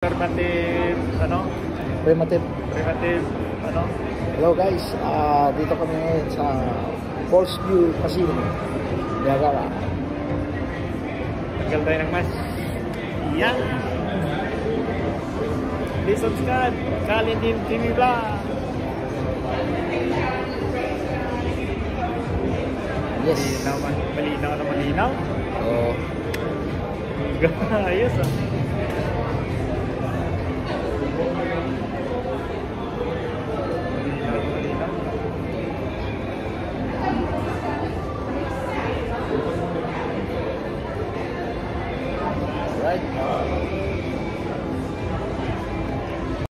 Affirmative, ano? Primitive. Ano? Hello guys, dito kami ngayon sa Fallsview Casino, Niagara. Tagal tayo ng mas. Yan! Please subscribe, Kalin TV Vlog. Yes. Malinaw na malinaw. Oh. Ayos ah.